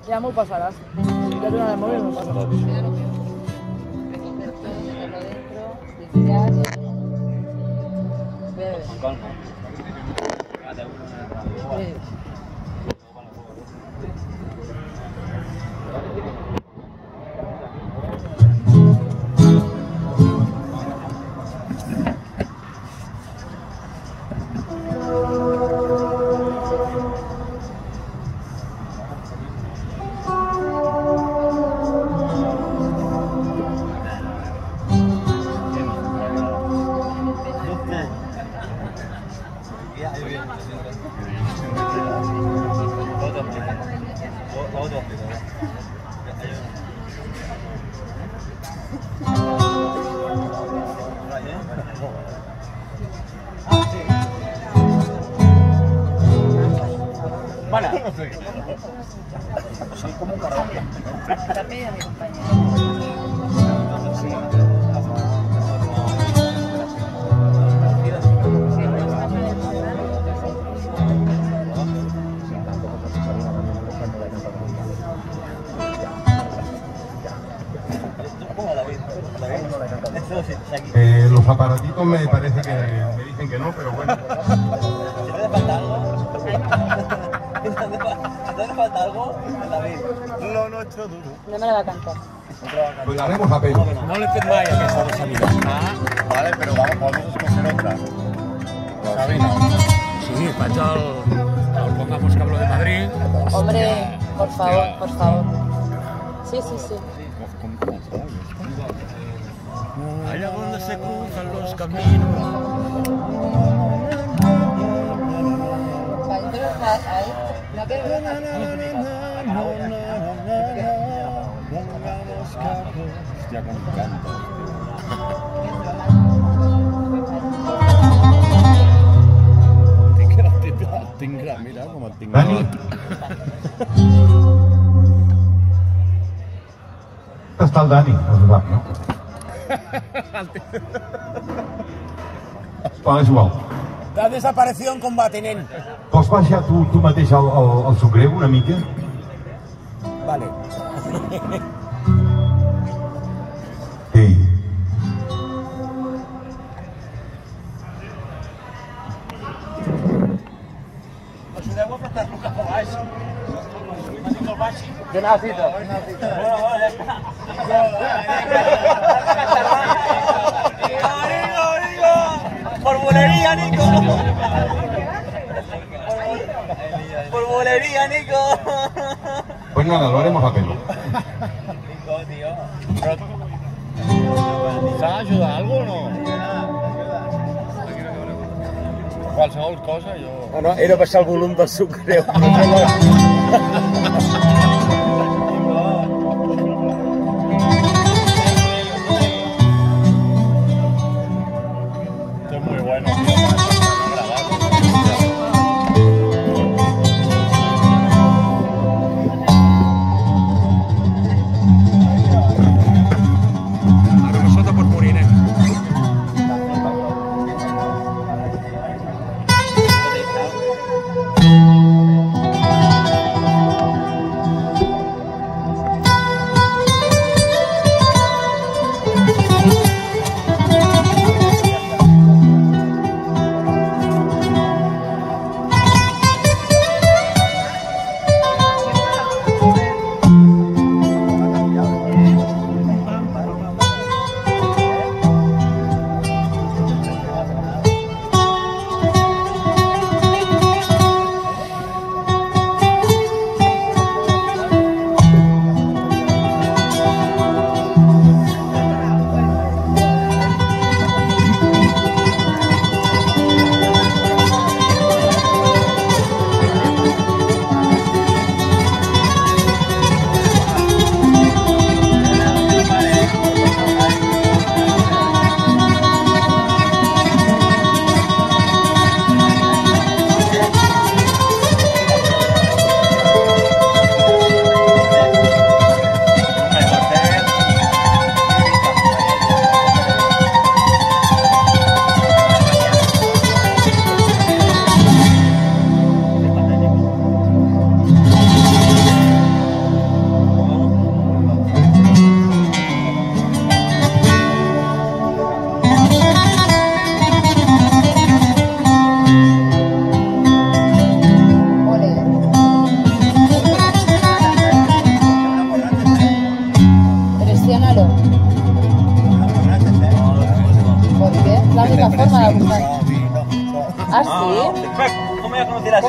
Ja m'ho passaràs. Si ja tenen el mòbil, m'ho passaràs. Soy como un karaoke. També a mi companya. Los aparatitos me parece que me dicen que no, pero bueno. ¿Si te falta algo? Si te falta algo, David. Lo nuestro duro. No me la va a cantar. Pues la haremos a pelo. No l'he fet mai, aquesta de Sabina. Vale, pero vamos, podemos escoger otra. Sabina. Sí, vaig al Pongamos Cablo de Madrid. Hombre, por favor, por favor. Sí, sí, sí. Allá donde se cruzan los caminos. Hostia, con canto. Tinc mira com el tinc. Dani. Està el Dani, el sap, no? Però és igual. T'ha desaparecido en combate, nen. Pots baixar tu mateix el sucreu una mica? Vale. Ei. Ajudeu a apretar-lo cap a baix. De nacito. Por bolería, Nico. Por bolería, Nico. Pues nada, lo haremos a pelo. Nico, tío. S'ha d'ajudar alguna cosa o no? Qualsevol cosa, jo... No, era baixar el volum del sucre. Esto es muy bueno. Ara sota pot morir, nen.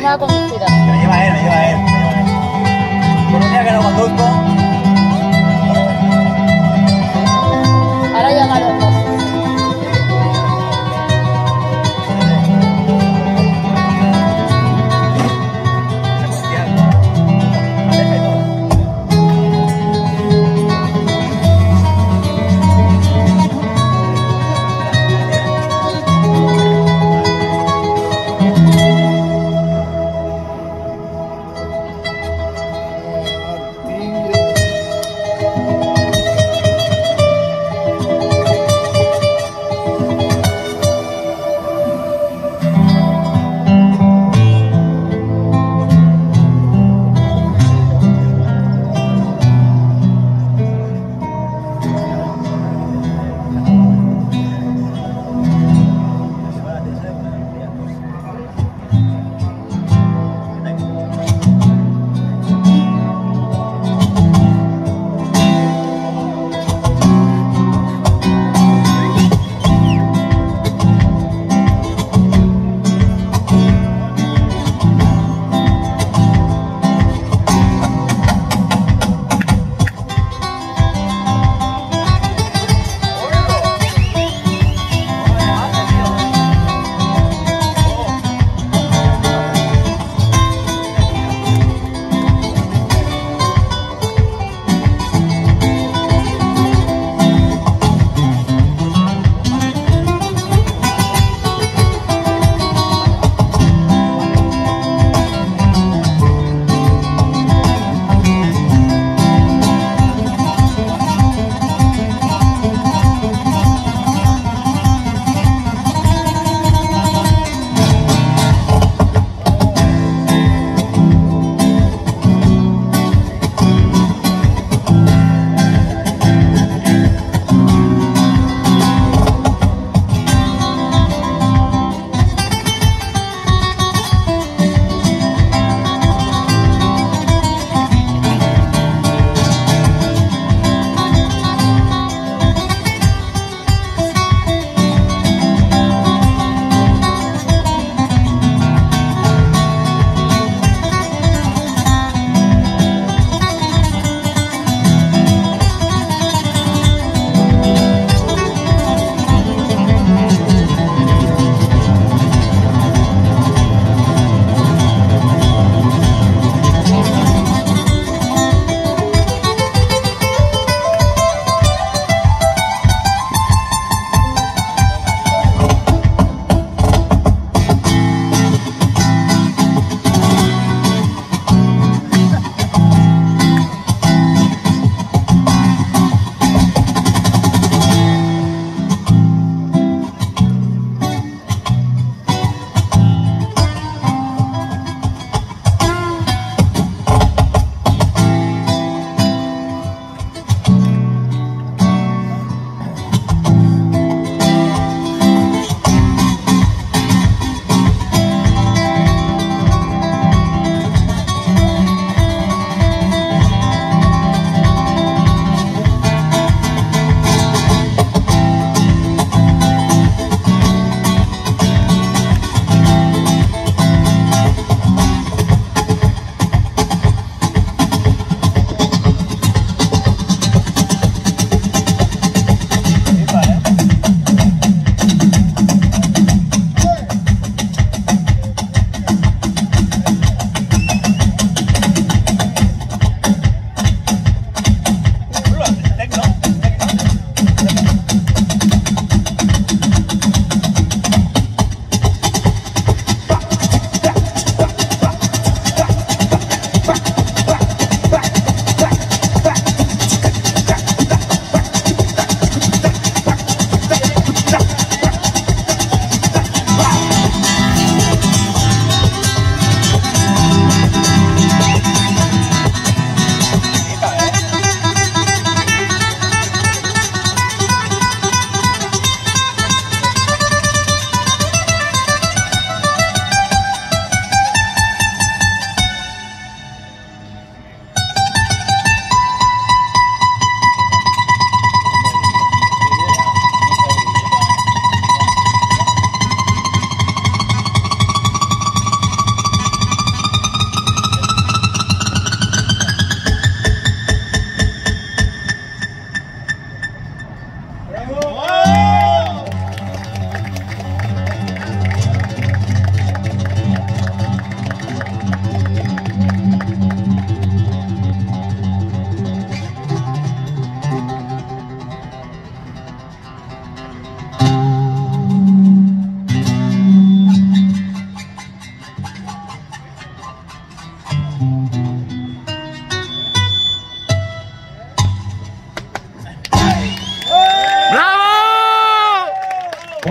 me va a conducir? Me lleva él, me lleva él. Por un día que no conduzco. Ahora llama a los dos. Tigre.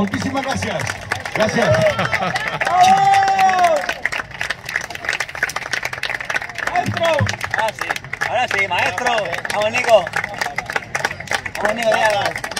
Moltíssimes gràcies. Gràcies. ¡Maestro! Ah, sí. Ahora sí, maestro. Vamos, Nico. Vamos, Nico, ya.